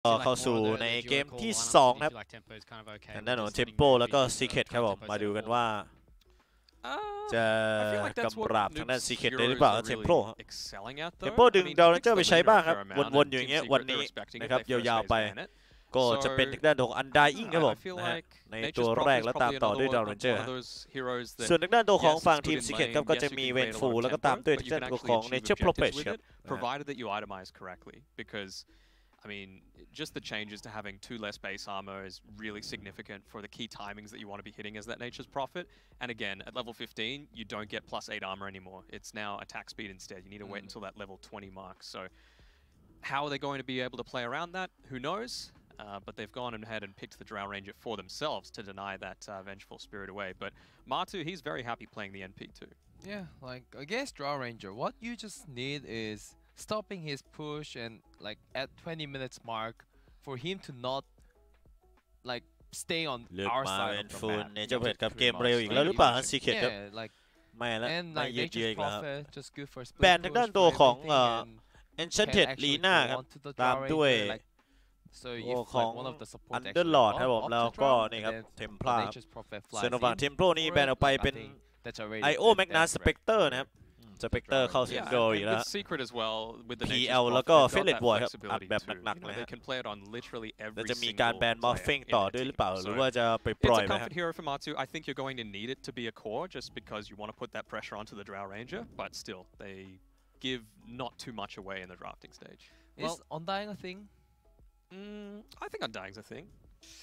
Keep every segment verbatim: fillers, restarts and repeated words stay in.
ก็เข้าสู่ในเกมที่สองครับทางด้านของ Tempo แล้วก็ Secret ครับผมมาดูกันว่าจะกำราบทางด้าน Secret ได้หรือเปล่า Tempo Tempo ดึงดาวน์เจอร์ไปใช้บ้างครับวนๆอยู่อย่างเงี้ยวันนี้นะครับยาวๆไปก็จะเป็นทางด้านของ Undying ครับผมนะฮะในตัวแรกแล้วตามต่อด้วยดาวน์เจอร์ส่วนทางด้านตัวของฝั่งทีม Secret ครับก็จะมีเวนฟูแล้วก็ตามด้วยทางด้านตัวของ Nature Propage ครับ provided that you itemize correctly because I mean, just the changes to having two less base armor is really significant for the key timings that you want to be hitting as that Nature's Prophet. And again, at level fifteen, you don't get plus eight armor anymore. It's now attack speed instead. You need to wait mm. until that level twenty mark. So how are they going to be able to play around that? Who knows? Uh, but they've gone ahead and picked the Drow Ranger for themselves to deny that uh, Vengeful Spirit away. But Martu, he's very happy playing the N P too. Yeah, like against Drow Ranger, what you just need is stopping his push and like at twenty minutes mark for him to not like stay on our side of the map. เนี่ยจะเปิดกับเกมเร็วอีกแล้วหรือเปล่า Secret ครับ like ไม่แล้ว and ไม่ like ยืดเยื้อ Nature's อีกแล้ว Prophet just good for แบนทางด้านตัวของเอ่อ Enchanted Lina ครับตามด้วยตัวของ Underlord ครับผมแล้วก็นี่ครับ Templar ส่วนฝั่ง Tempo นี่แบนออกไปเป็น ไอ โอ Magnus Spectre นะครับSpectre เข้าซิงโดอีกแล้ว Secret as well with the พี แอล แล้วก็ Fearless Void ครับอัดแบบหนักๆเลยฮะแล้วจะมีการแบน Morphing ต่อด้วยหรือเปล่าหรือว่าจะไปปล่อยไหมครับ It's a comfort hero for Matsu. I think you're going to need it to be a core just because you want to put that pressure onto the Drow Ranger, but still they give not too much away in the drafting stage. Is Undying a thing? Mm, I think Undying's a thing.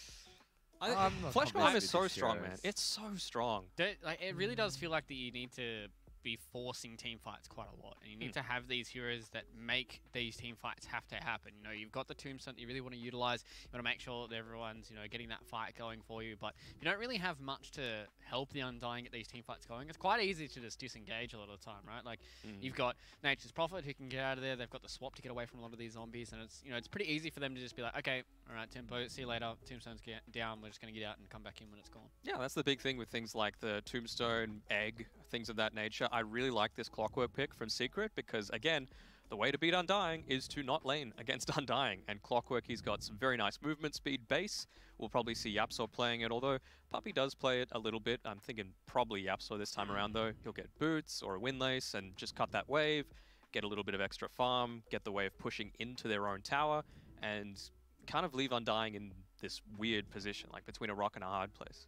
I, Flesh Golem is so strong, man. It's so strong. Like, it really does feel like that you need to be forcing team fights quite a lot, and you need mm. to have these heroes that make these team fights have to happen. You know, you've got the tombstone that you really want to utilize. You want to make sure that everyone's, you know, getting that fight going for you, but you don't really have much to help the Undying get these team fights going. It's quite easy to just disengage a lot of the time, right? Like mm. you've got Nature's Prophet who can get out of there. They've got the swap to get away from a lot of these zombies, and it's, you know, it's pretty easy for them to just be like, okay, all right, Tempo, see you later. Tombstone's get down. We're just going to get out and come back in when it's gone. Yeah, that's the big thing with things like the Tombstone, Egg, things of that nature. I really like this Clockwork pick from Secret because, again, the way to beat Undying is to not lane against Undying. And Clockwork, he's got some very nice movement speed base. We'll probably see Yapsor playing it, although Puppey does play it a little bit. I'm thinking probably Yapsor this time around, though. He'll get boots or a windlace and just cut that wave, get a little bit of extra farm, get the wave pushing into their own tower, and kind of leave Undying in this weird position, like between a rock and a hard place.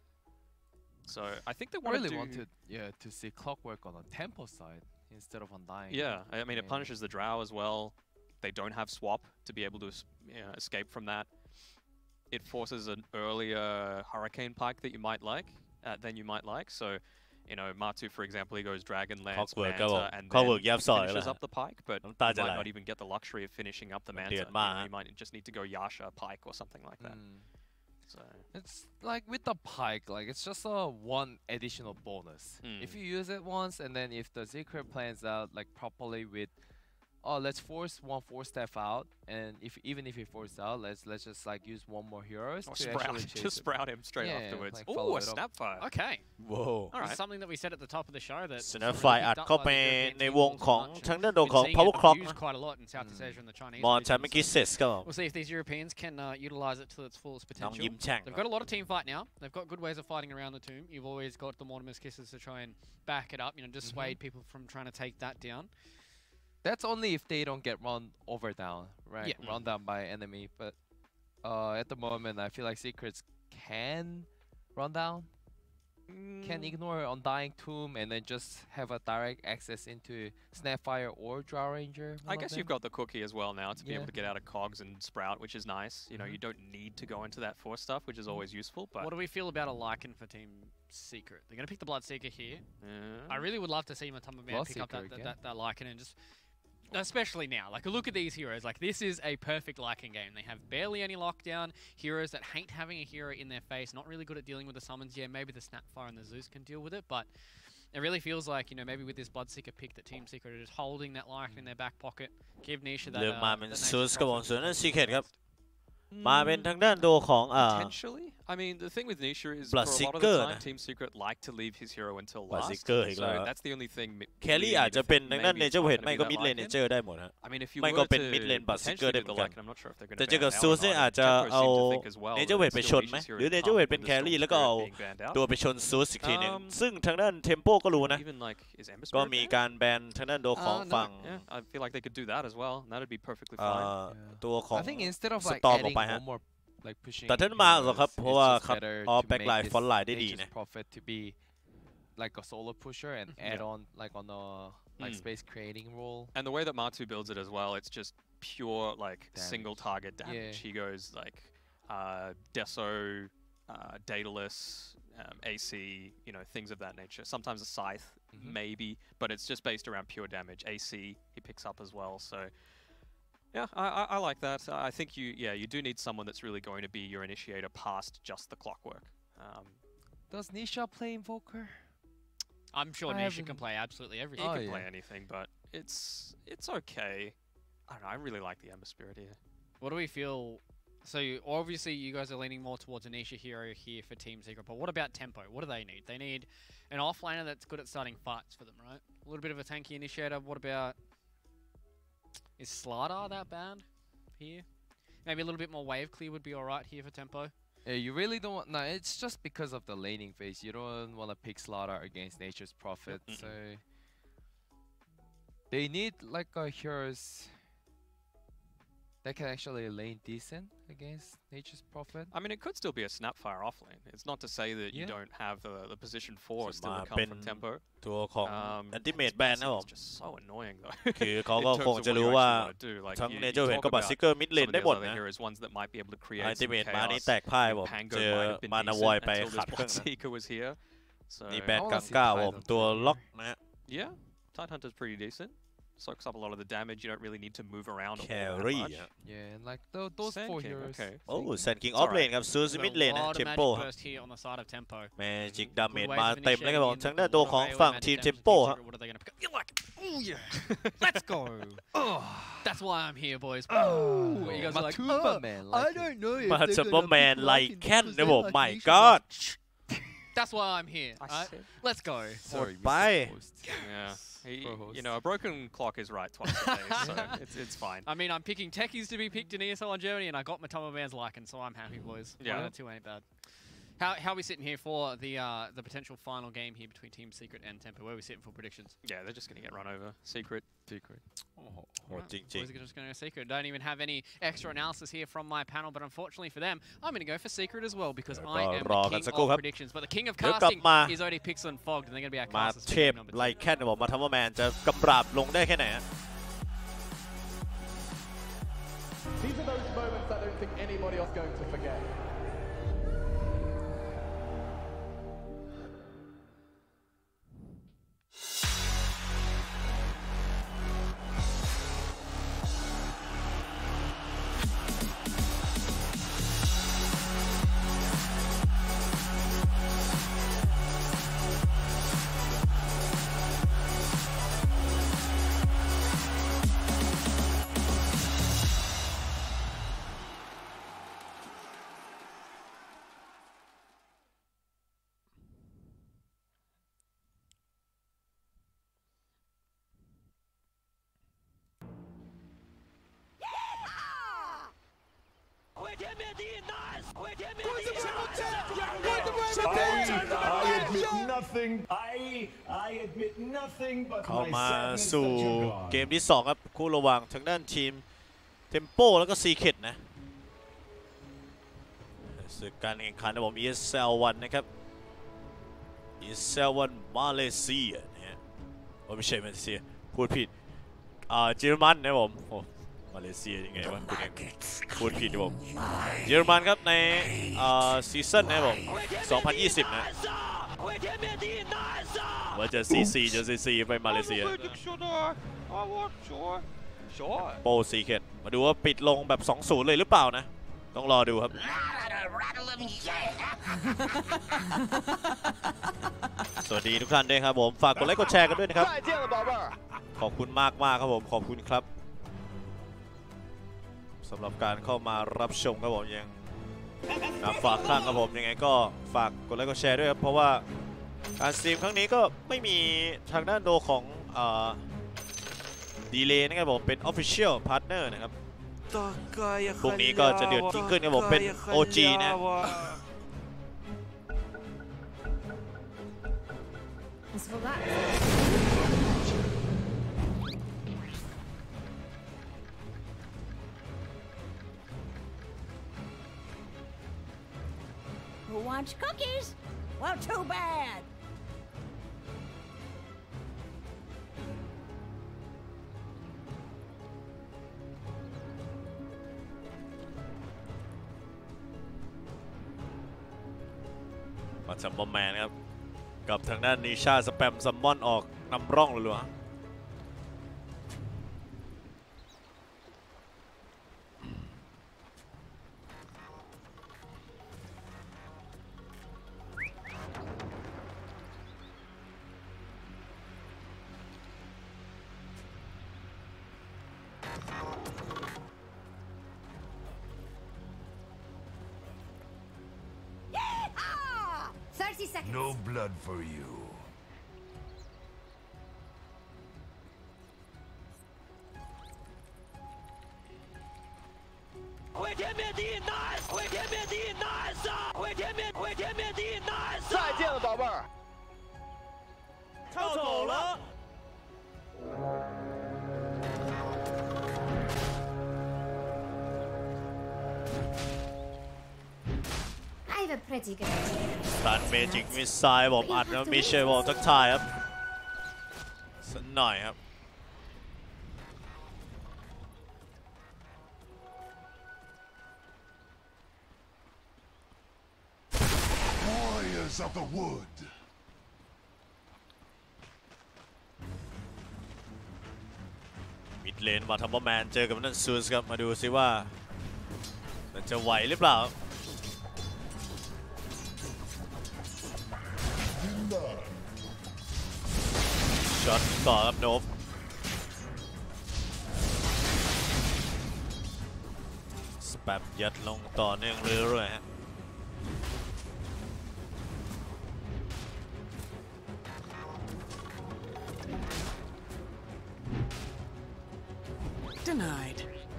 So I think they want really to do... wanted, yeah, to see Clockwork on the Tempo side instead of Undying. Yeah, I mean, it punishes the Drow as well. They don't have swap to be able to you know, escape from that. It forces an earlier Hurricane Pike that you might like, uh, than you might like. So, you know, Martu, for example, he goes Dragon, Lance, Manta, and then finishes up the Pike, but you might not even get the luxury of finishing up the Manta. You, know, you might just need to go Yasha, Pike, or something like that. Mm. So it's like with the Pike, like it's just a one additional bonus. Mm. If you use it once, and then if the Secret plans out like properly with, oh, let's force one four step out, and if even if he forces out, let's let's just like use one more heroes or to sprout, actually chase just it. sprout him straight yeah, afterwards. Like oh, a Snapfire. Okay. Whoa. All right. Something that we said at the top of the show that Snapfire อัดเข้าไปในวงของทางด้านของ Power Clock quite a lot in Southeast Asia and the Chinese. มอนชันเมื่อกี้เสร็จก็ We'll see if these Europeans can uh, utilize it to its fullest potential. They've got a lot of team fight now. They've got good ways of fighting around the tomb. You've always got the Mortimer's Kisses to try and back it up, you know, dissuade mm-hmm. people from trying to take that down. That's only if they don't get run over down, right? Yeah. Run down by enemy. But uh, at the moment, I feel like Secrets can run down, mm. can ignore Undying Tomb, and then just have a direct access into Snapfire or Drow Ranger. I guess you've got the cookie as well now to be yeah. able to get out of Cogs and Sprout, which is nice. You know, mm-hmm. you don't need to go into that force stuff, which is always useful. But what do we feel about a Lycan for Team Secret? They're going to pick the Bloodseeker here. Yeah. I really would love to see Matamba Man pick up that, that, that, that Lycan and just... Especially now, like look at these heroes, like this is a perfect Lycan game. They have barely any lockdown, heroes that hate having a hero in their face, not really good at dealing with the summons. Yeah, maybe the Snapfire and the Zeus can deal with it, but it really feels like, you know, maybe with this Bloodseeker pick that Team Secret are just holding that Lycan in their back pocket. Give Nisha that, เรื่อง uh, มาเป็น that ซูสกับวงส่วนนั้น Secret ครับ Mm, มาเป็นทางด้านตัวของอ่า potentially I mean, the thing with Nisha is Blood for a lot of Seeker the time, นะ Team Secret like to leave his hero until Blood last. Seeker อีก So แล้ว that's the only thing. แครี่ อาจจะเป็นดังนั้น Nature Wade ไม่ก็ Mid Lane Nature ได้หมดฮะ I mean, if you ไม่ were ก็เป็น to Mid Lane Blood Seeker potentially ได้ do เหมือ the นกัน like, and I'm not sure if they're going แต่ to เจอ ban กับ Alan ซูซี่ or อา not. จจะ Tempo เอา seemed to think as well Nature that Wade ไป still ชนไหม Nisha's hero หรือ is Nature Wade เป็น with แค the Soul รี่แล้วก็เอา Spirit being banned out. ตัวไปชนซูสอีกทีหนึ่ง Um, ซึ่งทางด้าน Tempo ก็รู้นะ Even like is Ember ก็ Spirit มี banned? การแบนทางด้านตัวของ Uh, no, ฝั่ง yeah, I feel like they could do that as well. That would be perfectly เอ่ fine. อตัวของ I think instead of like Storm adding ออกไปฮะ one more like pushing แต่ท่านมาหรอกครับ heroes, เพราะ it's ว่า just ครับ better ออ to แบ็ก make ไลน์ this ฟอนไลน์ได้ดี Nature's นะ Prophet to be like a solo pusher and add Yeah. on like on a like Mm. space creating role. And the way that Matu builds it as well, it's just pure like Damage. single target damage. Yeah. He goes like uh, Deso, uh, Daedalus, um, A C, you know, things of that nature. Sometimes a Scythe, Mhm. maybe, but it's just based around pure damage. A C he picks up as well, so yeah, I, I, I like that. I think you, yeah, you do need someone that's really going to be your initiator past just the clockwork. Um, Does Nisha play Invoker? I'm sure I Nisha haven't- can play absolutely he everything. Oh, can yeah. play anything, but it's it's okay. I don't know. I really like the Ember Spirit here. What do we feel? So you- obviously you guys are leaning more towards an Nisha hero here for Team Secret, but what about tempo? What do they need? They need an offlaner that's good at starting fights for them, right? A little bit of a tanky initiator. What about... Is Slardar that bad here? Maybe a little bit more wave clear would be alright here for tempo. Yeah, you really don't want. No, it's just because of the laning phase. You don't want to pick Slaughter against Nature's Prophet. Mm-mm. So they need like a heroes that can actually lane decent against Nature's Prophet. I mean, it could still be a Snapfire offlane. It's not to say that you Yeah. don't have the, the position four So still to ma come from pen- tempo. ตัวของ Um, Ultimate his Ban passive นะผม is just so annoying though. คือเขา in ก็ terms คง of จะ what รู้ you ว่า actually wanna do. Like, ทั้ง you, you Nature Wade talk ก็บัต about ซิเกอร์มิดเลน some of ได้ these หมด other นะ heroes, ones that might be able to create some Ultimate มานี่ chaos. แตกพ่ายผม Pango เจอ might have been มานาวอย decent ไป until ขัด this เครื่อง Blood นะ Seeker was here. So นี่แบน I กั wanna ง see ก้า Tidehunter ผมตัวล็อกนะฮะ yeah, Tidehunter's pretty decent. Soaks up a lot of the damage. You don't really need to move around all that Carry much. ฮะ Yeah, and like tho- those Sand four King, heroes. okay. โอ้ Sand แซ King. นกิงออฟเลนครับซูซิ Got มิด a เลนนะ lot of เทม magic โปฮะ burst here on the side of tempo. แมจิกดาเมจ Good มา waves of เต็มเลยครับผม initiating ทางด้านตัวของ in, ฝั่ง magic ทีม damage เทม to โป Team ฮะ Secret. What are they going to pick up? You're like, ooh yeah, let's go. That's why I'm here, boys. Oh, Ooh, you guys are like, Matumba oh, man. I Like it. don't know if มา they're ซูเปอ gonna ร์แมน pick ไล Larkin แคนนะ because they ผม like my Nisha god that's why I'm here. I alright? see. Let's go. Sorry, Bye. Mister Host. Yeah. He, Co-host. you know, a broken clock is right twice a day, so it's it's fine. I mean, I'm picking techies to be picked in E S L on Germany, and I got Matoma Man's Lycan, so I'm happy, boys. Yeah. One of the two ain't bad. How how are we sitting here for the uh, the potential final game here between Team Secret and Tempo? Where are we sitting for predictions? Yeah, they're just gonna get run over. Secret. Secret. โหดจริง Boys are just going to go Secret. Don't even have any extra analysis here from my panel, but unfortunately for them, I'm going to go for Secret as well because I am รอ the กัน king สักครู่ of ครับ predictions. But the king of เดี๋ยวกลับ casting มา is already pixel and fogged, and they're going to be our มา casters. เท for พ game number ไล two. แคนนะผมมาทำว่าแมนจะกำราบลงได้แค่ไหนฮะ These are those moments I don't think anybody else going to forget. I admit nothing. I I admit nothing but เข้า my มา sadness สู่ that you're gone. เกมที่สองครับคู่ระหว่างทางด้านทีมเทมโปแล้วก็ซีเคทนะศึกการแข่งขันนะผม อี เอส แอล วัน นะครับ อี เอส แอล วัน มาเลเซียนะฮะโอ้ไม่ใช่มาเลเซียพูดผิดอ่าเยอรมันนะผมโอ้มาเลเซียยังไงวะพูดเองพูดผิดนะผมเยอรมันครับในอ่าซีซั่นนะผมสองพันยี่สิบนะว่าจะ ซี ซี จะ ซี ซี ไปมาเลเซีย โปรซีเคทมาดูว่าปิดลงแบบ สองศูนย์ เลยหรือเปล่านะ ต้องรอดูครับ สวัสดีทุกท่านด้วยครับผม ฝากกดไลค์กดแชร์กันด้วยนะครับ ขอบคุณมากมากครับผม ขอบคุณครับสำหรับการเข้ามารับชมครับผมยังฝากข้างครับผมยังไงก็ฝากกดไลค์กดแชร์ด้วยครับเพราะว่าการสตรีมครั้งนี้ก็ไม่มีทางด้านโดของดีเลย์นะครับผมเป็น Official Partner นะครับพรุ่งนี้ก็จะเดือดยิ่งขึ้นครับผมเป็น โอ จี นะ Who wants cookies? Well, too bad. มาซัมบอมแมนครับกับทางด้านนิชาสแปมซัมมอนออกนำร่องรัวๆ thirty seconds. No blood for you. We're Medina! We're Medina! We're Medina! We're Medina! 再见了，宝贝儿。 เข้า走了。 I have a pretty good idea. ตันเมจิกมิสไซล์ผมอัดแล้วมิเชลบอกทักทายครับสักหน่อยครับ Warriors of the wood. มิดเลนมาทัมเบอร์แมนเจอกับนั่นซูสครับมาดูซิว่ามันจะไหวหรือเปล่าช็อตต่อครับโนฟสแปมยัดลงต่อเนื่องเรื่อยๆฮะ Denied.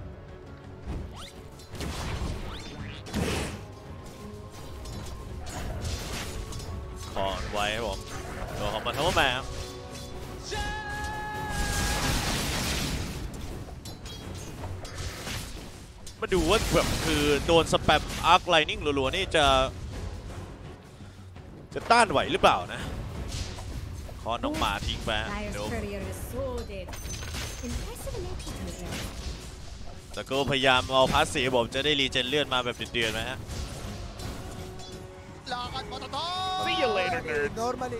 ขอไว้ครับผมตัวของมันทั้งหมดครับมาดูว่าแบบคือโดนสแปมอาร์คไลนิ่งรัวๆนี่จะจะต้านไหวหรือเปล่านะขอน้องหมาทิ้งไปเดี๋ยวแต่ก็พยายามเอาพาสซีฟผมจะได้รีเจนเลือดมาแบบเดือดๆไหมฮะ See you later, nerds. Normally.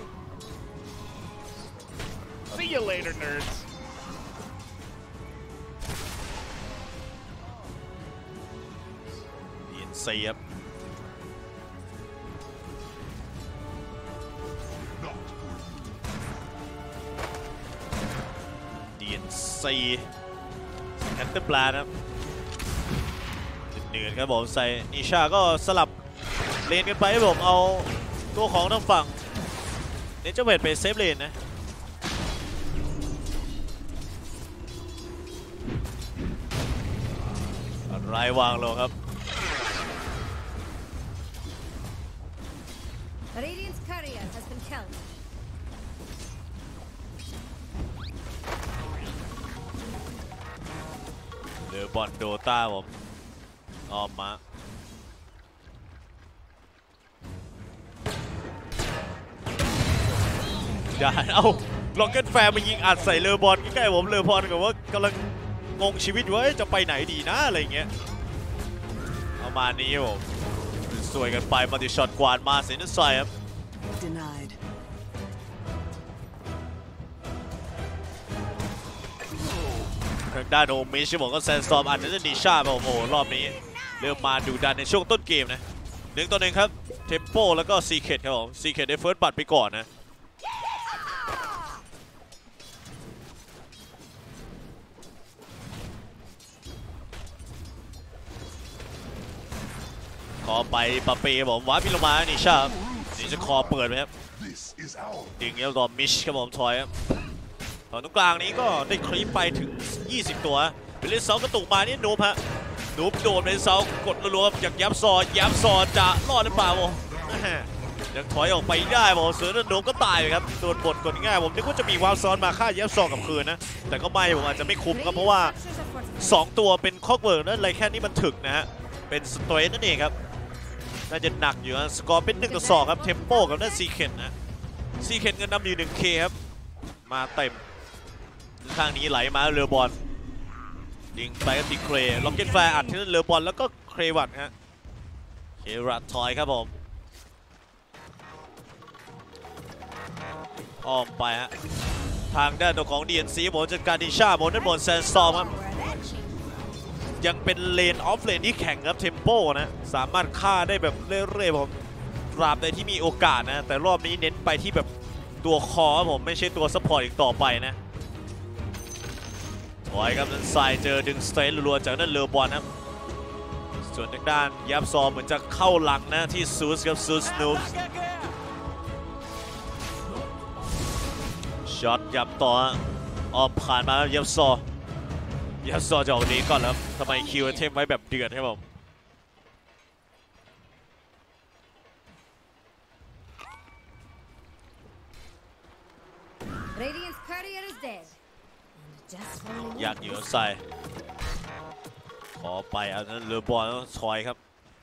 See you later, nerds. ยินเสียบดีนซีแอนเตอร์ปลาครับเหนื่อยครับผมใส่นิชาก็สลับเลนกันไปให้ผมเอาตัวของทางฝั่งเนเจอร์เวทไปเซฟเลนนะไรวางลงครับ Radiant's courier has been killed. เดือบอลโดตาผมออมมาอย่าเอาล็อกเก็ตแฟร์มายิงอัดใส่เลอบอลใกล้ๆผมเลอบอลกับว่ากำลังงงชีวิตว่าจะไปไหนดีนะอะไรเงี้ยประมาณนี้ผมสวยกันไปมาติช็อตกวาดมาเซนต์ไซครับ Denied. ทางด้านโอมิชบอกก็แซนซอมอัดจะดีชาไปโอ้โหรอบนี้เริ่มมาดูดันในช่วงต้นเกมนะหนึ่งต่อหนึ่งครับเทมโปแล้วก็ซีเคทครับผมซีเคทได้เฟิร์สบัตรไปก่อนนะคอไปปาเป้ผมวาร์ปลงมานี่ชานี่จะคอเปิดไหมครับดึงเอลดอมมิชครับผมถอยครับตอนตรงกลางนี้ก็ได้คลิปไปถึงยี่สิบตัวเป็นเลนเซากระตุกมานี่นูบฮะนูบโดนเป็นเซากดรัวๆจากยับซอยับซอจะรอดหรือเปล่าผมยังถอยออกไปได้ผมเสือนันโดก็ตายครับโดนบดกดง่ายผมนึกว่าจะมีวาวซ้อนมาฆ่ายับซอกับคืนนะแต่ก็ไม่ผมอาจจะไม่คุ้มครับเพราะว่าสองตัวเป็นคอกเวิร์กนั่นอะไรแค่นี้มันถึกนะฮะเป็นสเตรทนั่นเองครับน่าจะหนักอยู่นะสกอร์เป็นหนึ่งต่อสองครับเทมโปกับนั่นซีเคนนะซีเคนเงินนำอยู่หนึ่งเคครับมาเต็มข้างนี้ไหลมาเรือบอลยิงไปกับตีเครล็อกเก็ตแฟร์อัดที่นั่นเรือบอลแล้วก็เครวัตฮะเครัตทอยครับผมอ้อมไปฮะทางด้านตัวของ ดี เอ็น ซี ผมจัดการดิชาบนด้านบนแซนซอมครับยังเป็นเลนออฟเลนที่แข่งครับเทมโปนะสามารถฆ่าได้แบบเรื่อยๆผมตราบใดที่มีโอกาสนะแต่รอบนี้เน้นไปที่แบบตัวคอผมไม่ใช่ตัวซัพพอร์ตอีกต่อไปนะถอยครับนั้นไซเจอดึงสเตนรัวๆจากนั้นเรือบอลนะส่วนทางด้านยับซอมเหมือนจะเข้าหลังนะที่ซูสครับซูสนูบช็อตยับต่อออมผ่านมายับซอยับซอจะออกนี้ก่อนแล้วทำไมคิวเทมไว้แบบเดือดครับผมอยากอยู่ใส่ขอไปอันนั้นเรือบอลต้องชอยครับ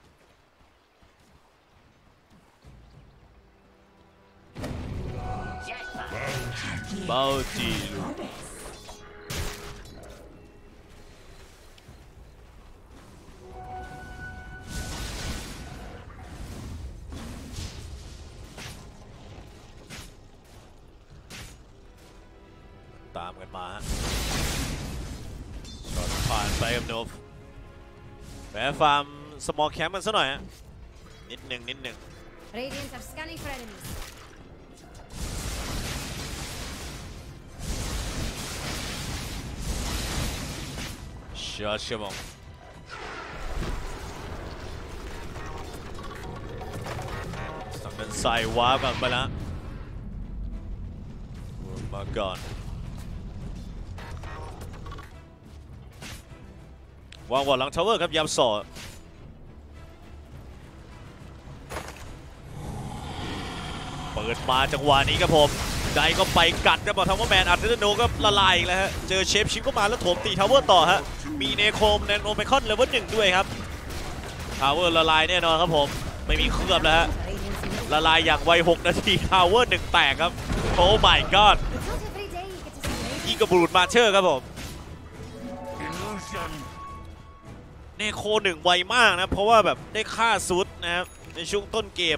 เบาจีลูตามกันมาฮะช็อตผ่านไปกับโนฟแฝงฟาร์มสมอลแคมป์มันซะหน่อยฮะนิดหนึ่งนิดหนึ่งช็อตครับผมสั่งเป็นใส่วาร์ปไปแล้วมาก่อนวางบอลหลังทาวเวอร์ครับยับสอดเปิดมาจังหวะนี้ครับผมได้ก็ไปกัดครับบอลทาวเวอร์แมนอัดเดโนก็ละลายอีกแล้วฮะเจอเชฟชิปก็มาแล้วโถมตีทาวเวอร์ต่อฮะมีเนโคมแนนโอเมคอนเลเวลหนึ่งด้วยครับทาวเวอร์ละลายแน่นอนครับผมไม่มีเคลือบแล้วฮะละลายอย่างไวหกนาทีทาวเวอร์หนึ่งแตกครับโอ้ my god ยิงกระบูดมาเชอร์ครับผมเนโคหนึ่งไวมากนะเพราะว่าแบบได้ฆ่าซุดนะครับในช่วงต้นเกม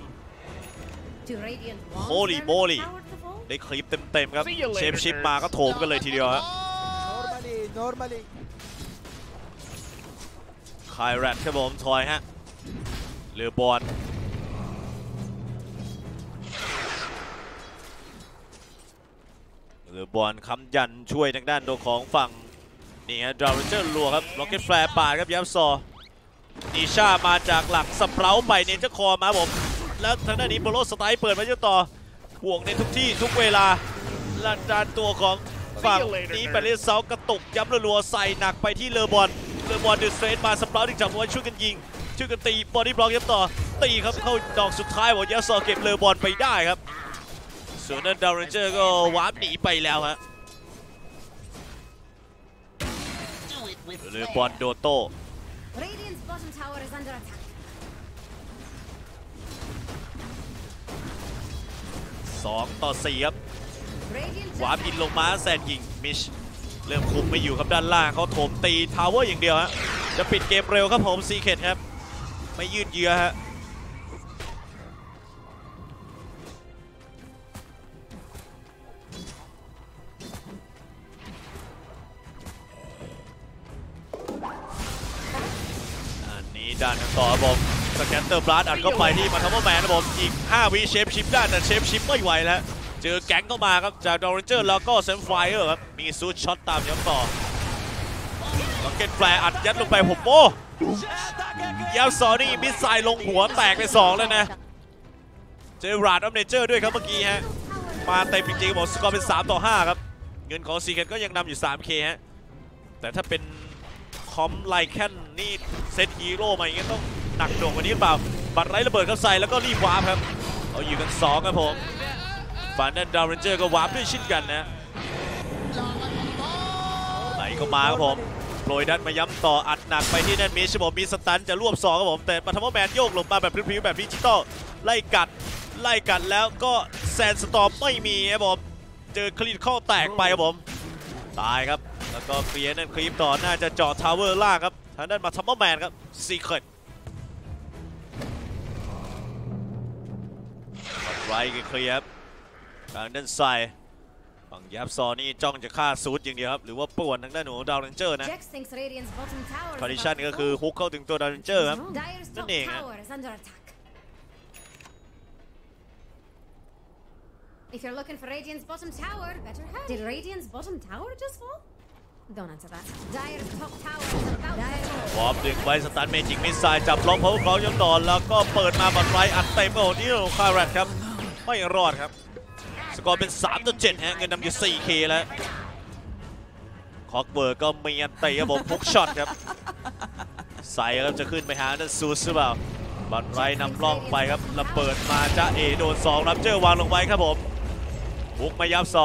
โฮลี่โมลี่ได้คลิปเต็มๆครับเชฟชิปมาก็โถมกันเลยทีเดียวฮะคายแรดครับผมทอยฮะเรือบอลเรือบอลค้ำยันช่วยทางด้านตัวของฝั่งนี่ฮะดาวเจอร์รัวครับล็อกเก็ตแฟร์ปาดครับยับซอนิชามาจากหลักสเปราไปเนเจอร์คอมาผมแล้วทางด้านนี้โบโลสไตล์เปิดมาเยอะต่อห่วงในทุกที่ทุกเวลาลันดานตัวของฝั่งนี้ไปเล่นเซากระตุกย้ำรัวๆใส่หนักไปที่เลอบอลเลอบอลเดือดเซนมาสเปราดึงจับไว้ช่วยกันยิงช่วยกันตีบอดี้บล็อกยับต่อตีครับเข้าดอกสุดท้ายบอกยับซอเก็บเลอบอลไปได้ครับส่วนนั้นดาวเรนเจอร์ก็วาร์ปหนีไปแล้วฮะเลอบอลโดโต้สองต่อสี่ครับวาร์ปอินลงมาแซนยิงมิชเริ่มคุมไม่อยู่ครับด้านล่างเขาโถมตีทาวเวอร์อย่างเดียวฮะจะปิดเกมเร็วครับผมซีเคทครับไม่ยืดเยื้อฮะด้านต่อผมสแกนเตอร์บลัสอัดเข้าไปที่มาทัมเบอร์แมนนะผมอีกห้าวิเชฟชิปได้แต่เชฟชิปไม่ไหวแล้วเจอแก๊งเข้ามาครับจากดอร์เรนเจอร์แล้วก็เซมไฟเออร์ครับมีซูดช็อตตามย้ำต่อล็อกเก็ตแฟร์อัดยัดลงไปผมโอ้ยาวซอนี่มิสไซล์ลงหัวแตกไปสองเลยนะเจอราดออฟเนเจอร์ด้วยครับเมื่อกี้ฮะมาเต็มจริงๆบอกสกอร์เป็นสามต่อห้าครับเงินของซีเกตก็ยังนำอยู่ สามเค ฮะแต่ถ้าเป็นคอมไลแคนนี่เซตฮีโร่มาอย่างเงี้ยต้องหนักหน่วงกว่านี้หรือเปล่าบัตรไร้ระเบิดเข้าใส่แล้วก็รีบวาร์ปครับเอาอยู่กันสองครับผมฝั่งนั้นดาวเรนเจอร์ก็วาร์ปด้วยเช่นกันนะไหลก็มาครับผมโปรยดันมาย้ำต่ออัดหนักไปที่นั่นมีชบมีสตันจะรวบสองครับผมแต่ปฐมแมนโยกลงมาแบบพริ้วๆแบบดิจิตอลไล่กัดไล่กัดแล้วก็แซนสตอร์มไม่มีครับผมเจอคลีนข้อแตกไปครับผมตายครับแล้วก็เคลียร์นั่นคลีปต่อน่าจะเจาะทาวเวอร์ล่างครับทางด้านมาทัมเบอร์แมนครับซีเครตไรกันเคลียร์ครับทางด้านซ้ายฝั่งยับซอนี่จ้องจะฆ่าซูดอย่างเดียวครับหรือว่าป่วนทางด้านหนูดาวเรนเจอร์นะคอนดิชันก็คือฮุกเข้าถึงตัวดาวเรนเจอร์ครับนั่นเองฮะ If you're looking for Radiant's bottom tower, better hurry. Did Radiant's bottom tower just fall? Don't answer that. Dire's top tower is about to fall. วอร์มดึงไว้สตาร์ทเมจิกมิสไซล์จับล็อกเพาเขาย้อนต่อแล้วก็เปิดมาบัตรไรอัดเต็มโอ้โหนี่คาร์แรตครับไม่รอดครับสกอร์เป็นสามต่อเจ็ดฮะเงินนำอยู่ สี่เค แล้วคอกเบิร์กก็มีอันเตะครับผมพุกช็อตครับใส่ครับจะขึ้นไปหานั่นซูสหรือเปล่าบัตรไรนำล่องไปครับระเบิดมาจ้าเอโดนสองรับเจอวางลงไว้ครับผมบุกมายับซอ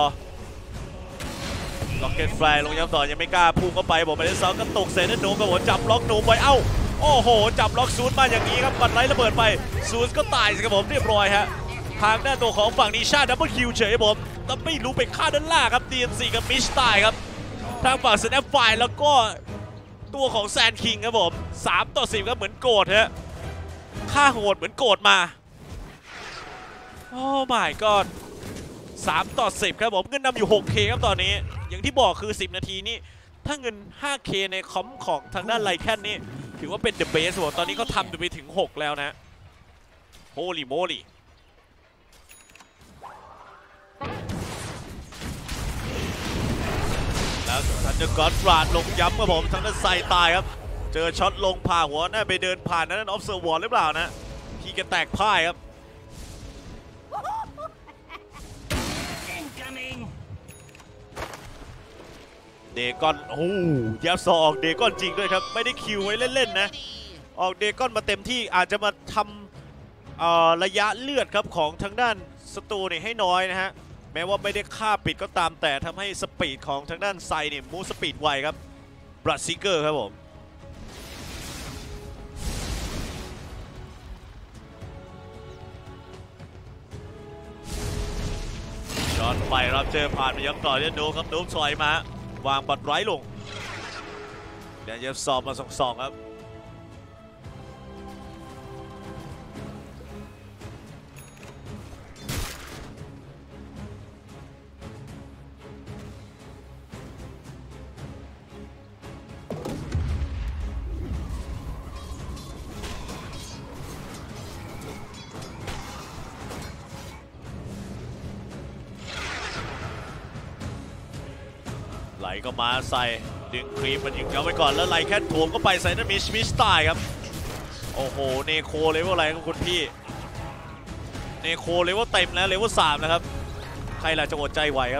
ล็อกเก็ตแฟร์ลงยับต่อยังไม่กล้าพุ่งเข้าไปบอกไปที่สองก็ตกเซนนั่นหนูกับผมจับล็อกหนูไว้เอ้าโอ้โหจับล็อกซูสมาอย่างนี้ครับบัตรไรระเบิดไปซูสก็ตายสิครับผมเรียบร้อยฮะทางด้านตัวของฝั่งนิชาดับเบิลคิวเฉยผมแต่ไม่รู้ไปฆ่าด้านล่างครับ ดี เอ็น ซี กับมิชตายครับทางฝั่งสแนปไฟแล้วก็ตัวของแซนคิงครับผมสามต่อสิบครับเหมือนโกรธฮะฆ่าโหดเหมือนโกรธมาโอ้ my godสามต่อสิบครับผมเงินนำอยู่ หกเค ครับตอนนี้อย่างที่บอกคือสิบนาทีนี่ถ้าเงิน ห้าเค ในคอมของทางด้านไลแคนนี่ถือว่าเป็นเดอะเบสตอนนี้เขาทำไปถึงหกแล้วนะโฮลี่โมลี่แล้วทันเดอร์กอดฟราดลงย้ำครับผมทางด้านไซตายครับเจอช็อตลงผ่าหัวน่าไปเดินผ่านนั้นออฟเซอร์วอร์หรือเปล่านะที่แกแตกพ่ายครับเดกอนโอ้ยับซอออกเดกอนจริงด้วยครับไม่ได้คิวไว้เล่นๆนะออกเดกอนมาเต็มที่อาจจะมาทำระยะเลือดครับของทางด้านศัตรูเนี่ยให้น้อยนะฮะแม้ว่าไม่ได้ฆ่าปิดก็ตามแต่ทำให้สปีดของทางด้านไซเนี่ยมูสปีดไวครับบรัดซิเกอร์ครับผมย้อนไปรับเจอผ่านไปยังต่อที่ดูครับนูบซอยมาวางบัตรไร้ลงเดี๋ยวจะสอบมาสองสองครับไหลก็มาใส่ดึงครีมมันยิงเอาไว้ก่อนแล้วไหลแค่โถมก็ไปใส่นั่นมิชมิชตายครับโอ้โหเนโคเลเวลอะไรครับคุณพี่เนโคเลเวลเต็มแล้วเลเวลสามนะครับใครล่ะจะอดใจไหวครับ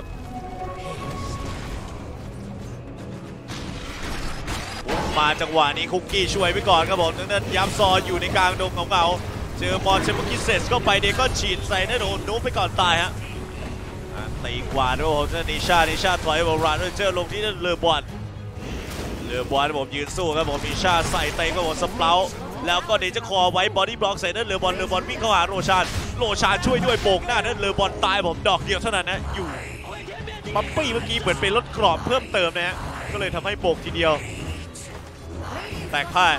มาจังหวะนี้คุกกี้ช่วยไปก่อนครับผมนั่นยับซออยู่ในกลางดงเงาๆเจอมอนเชมกิเซสก็ไปเดก็ฉีดใส่นั่นโดนนุ๊บไปก่อนตายฮะตีกว่าด้วยผมนิชานิชาถอยบอลรันเจอลงที่เรือบอลเรือบอลผมยืนสู้ครับผมนิชาใส่เตะก็ผมสเปราแล้วก็เดจะคอไว้บอดี้บล็อกใส่นั่นเรือบอลเรือบอลวิ่งเข้าหาโรชานโรชานช่วยด้วยโบกหน้านั่นเรือบอลตายผมดอกเดียวเท่านั้นนะอยู่ปั๊มปี้เมื่อกี้เหมือนเป็นรถกรอบเพิ่มเติมนะฮะก็เลยทำให้โบกทีเดียวแตกพ่าย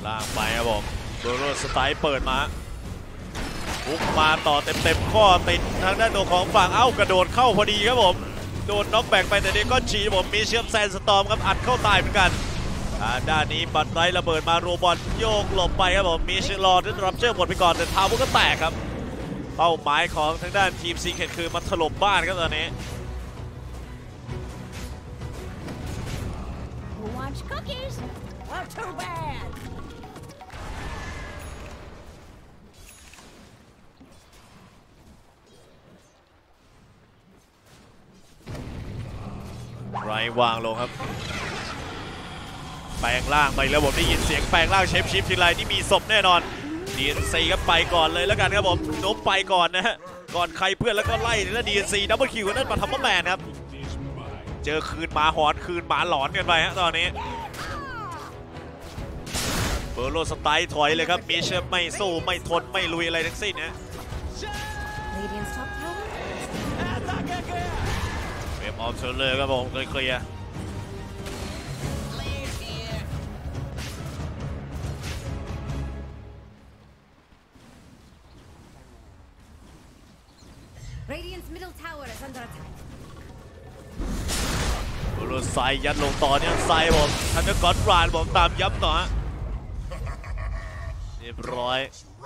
ล่างไปครับผมโดโรสไตล์เปิดมาบุกมาต่อเต็มๆข้อติดทางด้านตัวของฝั่งเอ้ากระโดดเข้าพอดีครับผมโดนน็อกแบกไปแต่เด็กก็ฉีผมมีเชื่อมแซนสตอมครับอัดเข้าตายเหมือนกันด้านนี้บัตไร้ระเบิดมาโรบอทโยกหลบไปครับผมมีเชลอร์ที่รับเชื่อหมดไปก่อนแต่ทาวก็แตกครับเป้าหมายของทางด้านทีมซีเคทคือมาถล่มบ้านครับตอนนี้ไรวางลงครับแปลงล่างไปแล้วผมได้ยินเสียงแปลงล่างเชฟชิปทีไรที่มีศพแน่นอน ดี เอ็น ซี ครับไปก่อนเลยแล้วกันครับผมนบไปก่อนนะฮะก่อนใครเพื่อนแล้วก็ไล่แล้ว ดี เอ็น ซี ดับเบิลคิวนั่นมาทำมาแมนครับเจอคืนหมาหอนคืนหมาหลอนกันไปฮะตอนนี้เบอร์โลสไตล์ถอยเลยครับมีเชฟไม่สู้ไม่ทนไม่ลุยอะไรทั้งสิ้นนะเฟรมออฟเชอร์เลยครับผมเคลียร์ Radiant's middle tower is under attack. โดนไซยัดลงต่อเนี่ยไซผมทันเดอร์กอดรานผมตามย้ำต่อฮะเรียบร้อย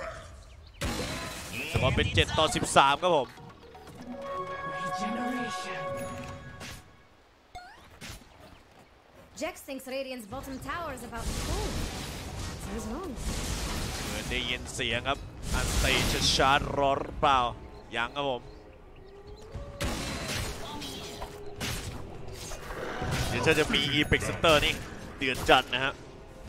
สกอร์เป็นเจ็ดต่อสิบสามครับผม Jax thinks Radiant's bottom tower is about to fall. So he's wrong. เหมือนได้ยินเสียงครับอันตีจะชาร์จรอหรือเปล่ายังครับผมเดี๋ยวจะมี Epic Center นี่เดือนจันทร์นะฮะ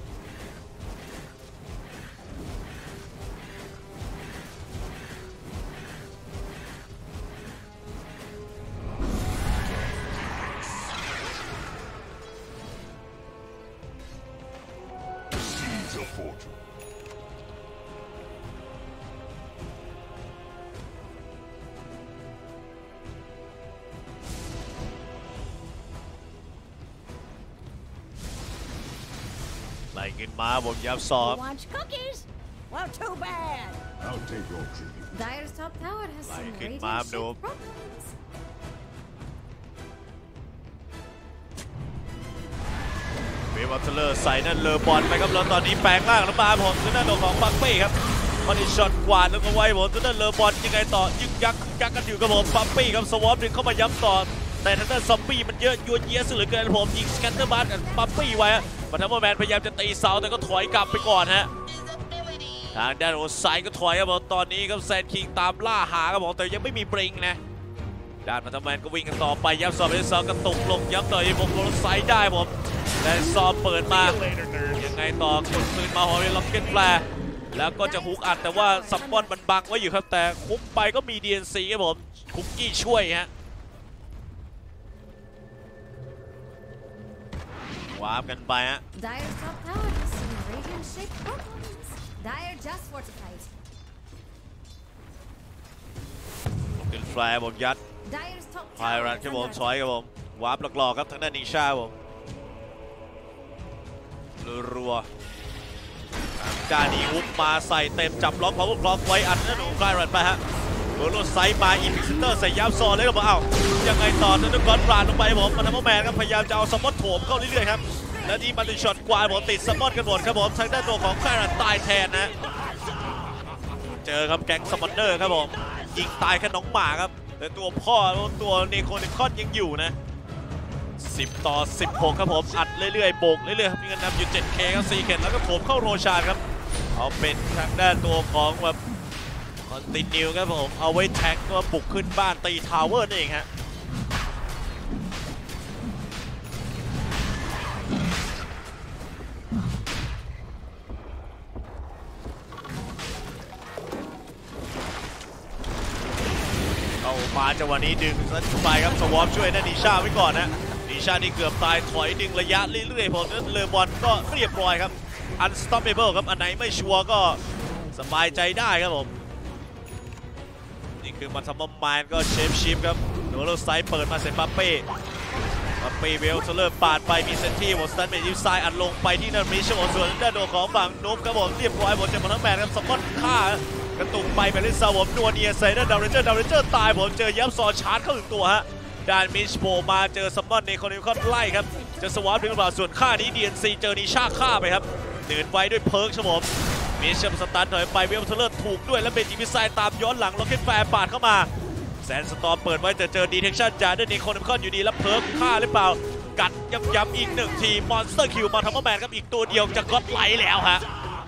ไล่ขึ้นมาผมยับสอบ Well, too bad. I'll take your tribute. Dire's top tower has some Like it, radiant Mom, shaped no. problems. เววัตเลอร์ใส่นั่นเลอบอลไปครับแล้วตอนนี้แปลงร่างแล้วมาผมทางด้านของบักเป้ครับมันอีช็อตกวาดแล้วก็ไว้ผมทางด้านเลอบอลยังไงต่อยึกยักยักกันอยู่กับผมบักเป้ครับสวอปดึงเข้ามาย้ำต่อแต่ทางด้านซอมบี้มันเยอะยัวเยียสุดเหลือเกินผมยิงสแกนเตอร์บาร์กับบักเป้ไว้มาทำว่าแมนพยายามจะตีเสาแต่ก็ถอยกลับไปก่อนฮะทางด้านโอไซก็ถอยครับผมตอนนี้ครับแซนคิงตามล่าหาครับผมแต่ยังไม่มีปริงนะด้านมาทำแมนก็วิ่งกันต่อไปย้ำซอมไปซอมกระตุกลงย้ำต่อยังผมโอไซได้ผมแต่ซอมเปิดมายังไงต่อกดปืนมาฮอลลี่ล็อกเก็ตแฟร์แล้วก็จะฮุกอัดแต่ว่าซัมบอนมันบังไว้อยู่ครับแต่คุกไปก็มี ดี เอ็น ซี ครับผมคุกกี้ช่วยฮะวาร์ปกันไปฮะ Dire's top tower has some radiant shaped problems. Dire just fortified. ขึ้นแฟร์ผมยัด Dire's top พาย tower รัน is ครับผม under ถอย attack. ครับผมวาร์ปหลอกๆครับทางด้านนิชาผมรัวๆด้านนี้ฮุกมาใส่เต็มจับล็อกพาวเวอร์บล็อกไว้อัดนั่นหนูพายรันไปฮะโดนรถไซด์มาอีพิกเซนเตอร์ใส่ยามซอนเลยครับผมเอ้ายังไงต่อนั่นก็กอนปราดลงไปผมมันทำว่าแมนครับพยายามจะเอาซัมมอนโถมเข้าเรื่อยๆครับและนี่มันเป็นช็อตกวาดผมติดซัมมอนกันหมดครับผมทางด้านตัวของพายรันตายแทนนะเจอครับแก๊งซัมมอนเนอร์ครับผมยิงตายแค่น้องหมาครับแต่ตัวพ่อตัวเนโคนิคอนยังอยู่นะสิบต่อสิบหกครับผมอัดเรื่อยๆโบกเรื่อยๆครับมีเงินนำอยู่ เจ็ดเค ครับซีเคนแล้วก็โถมเข้าโรชานครับเอาเป็นทางด้านตัวของแบบคอนตินิวครับผมเอาไว้แทงก็บุกขึ้นบ้านตีทาวเวอร์นั่นเองฮะเอามาจังหวะนี้ดึงสันไปครับสวอปช่วยนั่นนิชาไว้ก่อนนะนิชาที่เกือบตายถอยดึงระยะเรื่อยๆผมนั้นเลอบอลก็เรียบร้อยครับ unstoppable ครับอันไหนไม่ชัวร์ก็สบายใจได้ครับผมนี่คือมาทำมอมมานก็เชฟชิปครับโดนโลไซด์เปิดมาเซปัปเป้ตมาปีเวลเริ่มปาดไปมีเซนที่หมดสแตนเมย์ยูไซอัดลงไปที่นันมิชโมส่วนด้านโดของฝั่งนุ๊บครับผมเรียบร้อยหมดจากมอนทั้งแมนครับสมอนฆ่ากระตุกไปไปเล่นซาวผมนัวเนียใส่ด้านดาวเรนเจอร์ดาวเรนเจอร์ตายผมเจอยับซอชาร์จเข้าถึงตัวฮะด้านมิชโผล่มาเจอซัมมอนในคอนดิคอนไล่ครับจะสวาปถึงหรือเปล่าส่วนฆ่านี้ ดี เอ็น ซี เจอนิชาฆ่าไปครับเดินไว้ด้วยเพิร์กครับผมมิชสตันถอยไปเวลเทเลอร์ถูกด้วยแล้วเป็นจิมิไซตามย้อนหลังล็อกเก็ตแฟร์ปาดเข้ามาแซนสตอร์เปิดไว้แต่เจอดีเทคชั่นจากด้านนี้คอนดิคอนอยู่ดีแล้วเพิร์กฆ่าหรือเปล่ากัดย้ำๆอีกหนึ่งทีมอนสเตอร์คิวมาทำมาแมนครับอีกตัวเดียวจะก็อดไลท์แล้วฮะ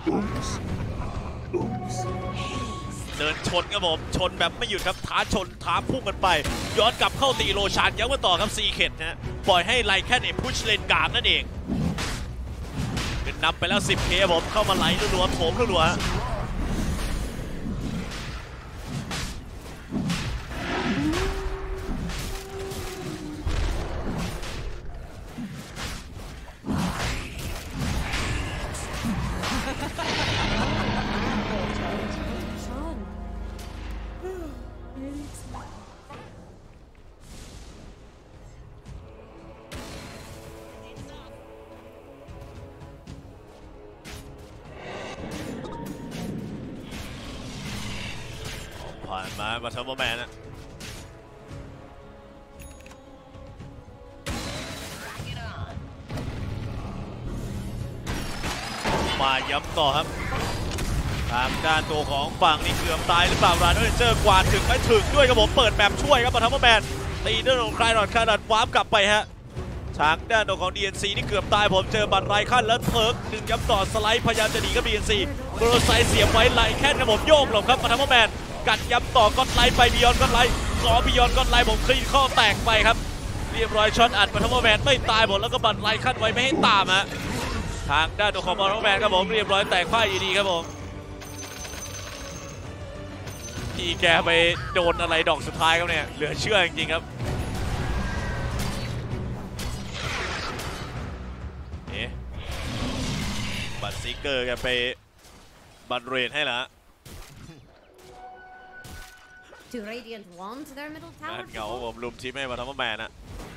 เดินชนครับผมชนแบบไม่หยุดครับท้าชนท้าพุ่งกันไปย้อนกลับเข้าตีโรชานย้ำมาต่อครับซีเคทนะปล่อยให้ไลแคนเนพุชเลนการ์ดนั่นเองเป็นนำไปแล้ว สิบเค ผมเข้ามาไหลรัวๆโถมรัวๆผ่านมามาทัมเบอร์แมนนะมาย้ำต่อครับทางด้านตัวของฝั่งนี่เกือบตายหรือเปล่าราโนเจอร์กวาดถึงไม่ถึงด้วยครับผมเปิดแบบช่วยครับมาทัมเบอร์แมนตีด้วยของคลายนอดคลายนอดวาร์ปกลับไปฮะทางด้านตัวของ ดี เอ็น ซี นี่เกือบตายผมเจอบัตรไรขั้นแล้วเพิร์กดึงย้ำต่อสไลด์พยายามจะหนีกับ ดี เอ็น ซี โบรไซเสียบไว้ไหลแค่ครับผมโยกหลบครับมาทัมเบอร์แมนกัดย้ำต่อก้อนไลท์ไปบิยอนก้อนไลท์ขอบิยอนก้อนไลท์ผมคลีนข้อแตกไปครับเรียบร้อยช็อตอัดมาทัมเบอร์แมนไม่ตายหมดแล้วก็บัตรไรขั้นไว้ไม่ให้ตามฮะทางด้านตัวของมาทัมเบอร์แมนครับผมเรียบร้อยแตกพ่ายดีครับผมที่แกไปโดนอะไรดอกสุดท้ายครับเนี่ยเหลือเชื่อจริงๆครับเอ๊ะบัตรซิกเกอร์แกไปบัตรเรนให้ละ Do Radiant want their middle tower? เหงาผมลุมทีมให้มาทำว่าแมนนะ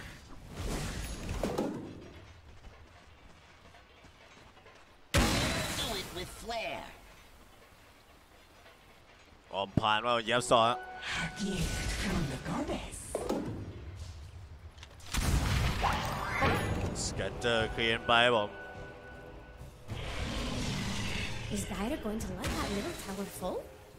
ออมผ่านมาเย็บซอสแกตเตอร์เคลียนไปผม Is Dire going to let that middle tower fall?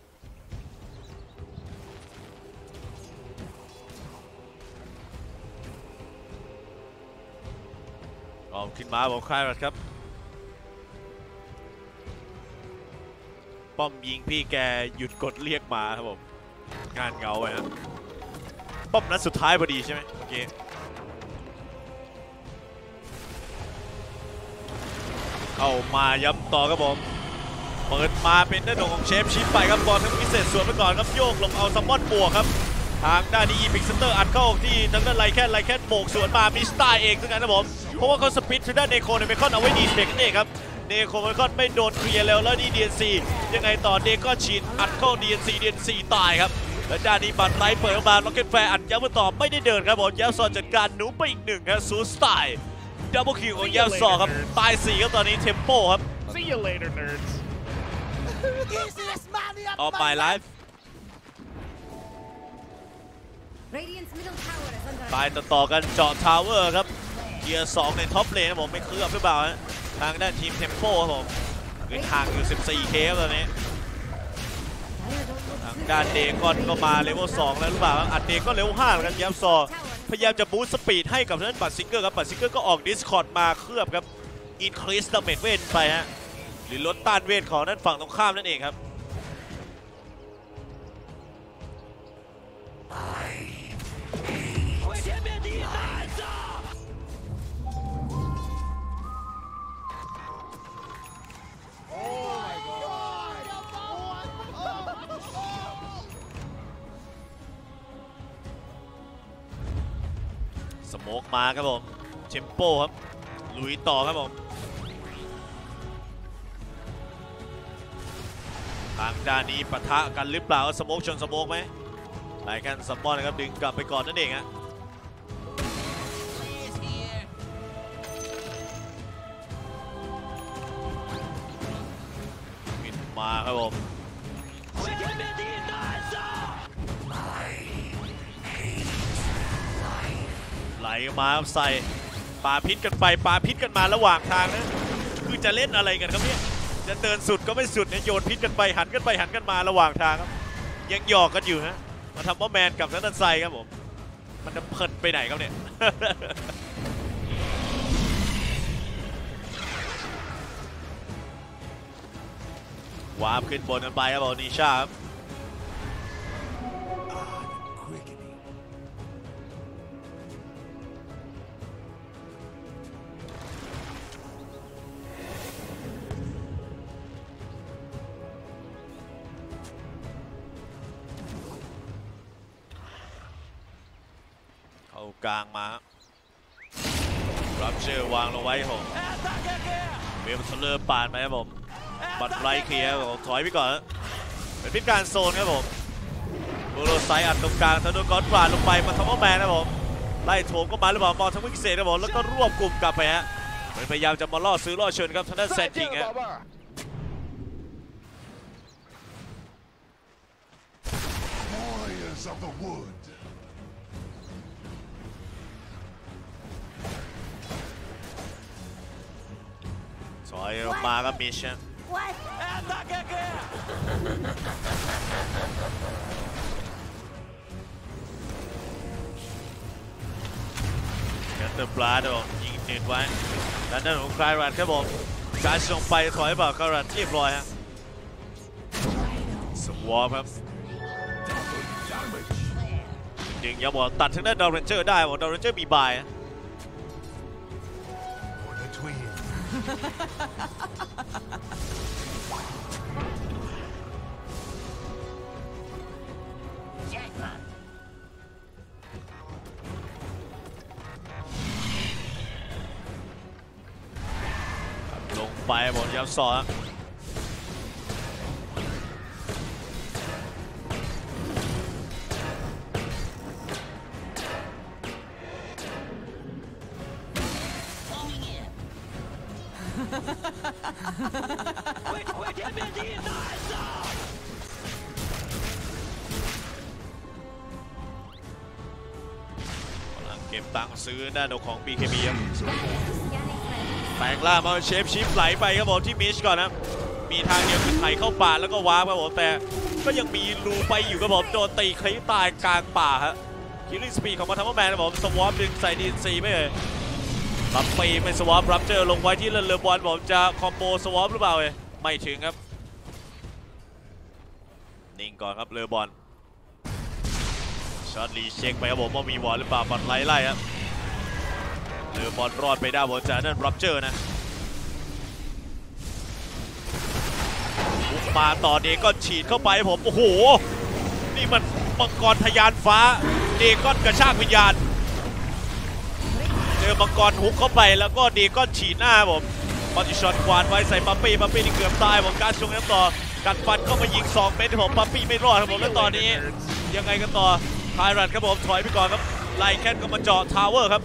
ออมขึ้นมาบอกใครครับป้อมยิงพี่แกหยุดกดเรียกมาครับผมงานเงาไปนะป้อมนัดสุดท้ายพอดีใช่ไหมโอเคเข้ามาย้ำต่อครับผมเปิดมาเป็นด้านของเชฟชิปไปครับบอลทั้งพิเศษสวนไปก่อนครับโยกลงเอาซัมมอนบวกครับทางด้านนี้อีพิกเซนเตอร์อัดเข้าที่ทางด้านไลแคนไลแคนโบกสวนมามิสตาเองซึ่งกันนะผมเพราะว่าเขาสปิดทางด้านเนโคในเบคอนเอาไว้ดีเด็กนั่นเองครับเนโคเบคอนไม่โดนเคลียร์แล้วแล้วนี่ ดี เอ็น ซี ยังไงต่อเดก็ฉีดอัดเข้า ดี เอ็น ซี ดี เอ็น ซี ตายครับแล้วด้านนี้บัตรไลท์เปิดออกมาล็อกเก็ตแฟร์อัดย้ำมาต่อไม่ได้เดินครับผมยับซอจัดการหนูไปอีกหนึ่งครับซูสไตล์ดับเบิลคิวของยับซอครับตายสี่ครับตอนนี้เทมโปครับ See you later, nerds. All my life ตายต่อๆกันเจาะทาวเวอร์ครับเกียร์สองในท็อปเลนครับผมไม่เคลือบหรือเปล่าฮะทางด้านทีมเทมโปครับผมคือห่างอยู่ สิบสี่เค ครับตอนนี้ทางด้านเดกอนก็มาเลเวลสองแล้วหรือเปล่าอัดเดก็เลเวลห้าแล้วกันยับซอพยายามจะบูสต์สปีดให้กับทางด้านบัตซิงเกอร์ครับบัตซิงเกอร์ก็ออกดิสคอร์ดมาเคลือบครับอินครีสดาเมจเวทไปฮะหรือลดต้านเวทของนั่นฝั่งตรงข้ามนั่นเองครับสโมกมาครับผมเชมโปครับลุยต่อครับผมทางด้านนี้ปะทะกันหรือเปล่าสโมกชนสโมกไหมไลแคนซัมมอนนะครับดึงกลับไปก่อนนั่นเองฮะมาครับผมไหลมาใส่ปาพิษกันไปปาพิษกันมาระหว่างทางนะคือจะเล่นอะไรกันครับเนี่ยจะเดินสุดก็ไม่สุดเนี่ยโยนพิษกันไปหันกันไปหันกันมาระหว่างทางครับยังหยอกกันอยู่ฮะมาทำว่าแมนกับนัทไซครับผมมันจะเพลินไปไหนครับเนี่ยวาร์ปขึ้นบนกันไปครับผมนิชาครับเข้ากลางมารับเชื่อวางลงไว้ผมเวฟสเลอร์ปานไปครับผมบัตรไลเคลียร์ผมถอยไปก่อนเป็นพิการโซนครับผมโบโลไซอัดตรงกลางทะลุกอดฟาดลงไปมาทำว่าแมนนะผมไล่โถมก็มาหรือเปล่ามองทั้งวิกเซตนะผมแล้วก็รวบกลุ่มกลับไปฮะพยายามจะมาล่อซื้อล่อเชิญครับทางด้านแซนคิงฮะถอยมาก็มิชชั่นกันเตอร์บลาดยิงติดไว้ด้านด้านของคลายรันครับผมการส่งไปถอยเปล่าคลายรันเรียบร้อยฮะสวอปครับดึงยาบอลตัดทางด้านดาวเรนเจอร์ได้บอกดาวเรนเจอร์มีบายลงไปบอลย้ำสอนเก็บตังค์ซื้อหน้าหนกของ บี เค บี ครับแปลงล่ามาเชฟชิปไหลไปครับผมที่มิชก่อนนะมีทางเดียวคือไถเข้าป่าแล้วก็ว้าครับผมแต่ก็ยังมีรูไปอยู่ครับผมโดนตีคลิปตายกลางป่าฮะคิลลิ่งสปีดของมาทำว่าแมนครับผมสวอปดึงใส่ดีซีไม่เลยรับปีไม่สวอปรับเจอลงไว้ที่เรือบอลผมจะคอมโบสวอปหรือเปล่าเลยไม่ถึงครับนิ่งก่อนครับเรือบอลช็อตรีเช็คไปครับผมว่ามีวอลหรือเปล่าบอลไล่ไล่ครับเรือบอลรอดไปได้บอลจากนั่นรับเจอนะบุกมาต่อเดก้อนฉีดเข้าไปผมโอ้โหนี่มันมังกรทะยานฟ้าเดก้อนกระชากวิญญาณเจอมังกรฮุกเข้าไปแล้วก็เดก้อนฉีดหน้าผมบอลช็อตกวาดไว้ใส่ปั๊ปปี้ปั๊ปปี้นี่เกือบตายผมการชงน้ำต่อกัดฟันเข้ามายิงสองเมตรผมปั๊ปปี้ไม่รอดครับผมแล้วตอนนี้ยังไงกันต่อไทรันครับผมถอยไปก่อนครับไลแคนก็มาเจาะทาวเวอร์ครับ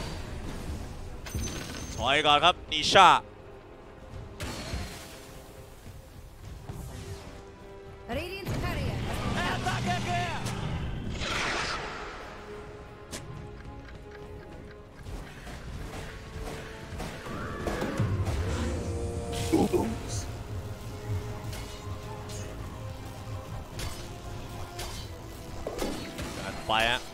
ถอยก่อนครับนิชาไปฮะ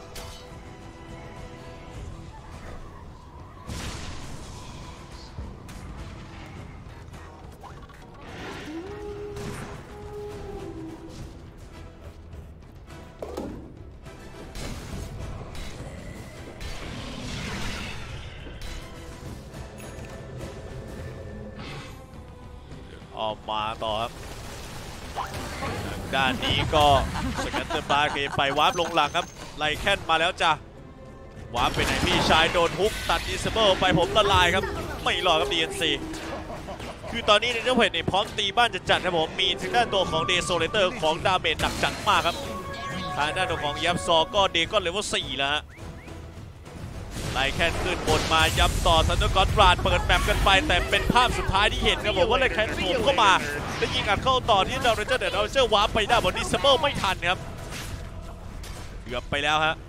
ออกมาต่อครับด้านนี้ก็สกัดเตอร์บาร์เคไปวาร์ปลงหลังครับไลแคนมาแล้วจ้ะวาร์ปไปไหนพี่ชายโดนฮุกตัดดิสเบิลไปผมละลายครับไม่รอดครับ ดี เอ็น ซี คือตอนนี้ในเจ้าเพจเนี่ยพร้อมตีบ้านจะจัดครับผมมีทางด้านตัวของเดโซเลเตอร์ของดาเมจหนักจัดมากครับทางด้านตัวของยับซอก็เดก็เลเวลสี่แล้วฮะไล่แค่ขึ้นบนมาย้ำต่อซันเดอร์กอตบราดเปิดแมปกันไปแต่เป็นภาพสุดท้ายที่เห็นครับผมว่าไล่แค่โถมเข้ามาแล้วยิงอัดเข้าต่อที่ดาวเรนเจอร์เดอะดาวเรนเจอร์วาร์ปไปได้บนดิสเบิลไม่ทันครับเกือบไปแล้วฮะ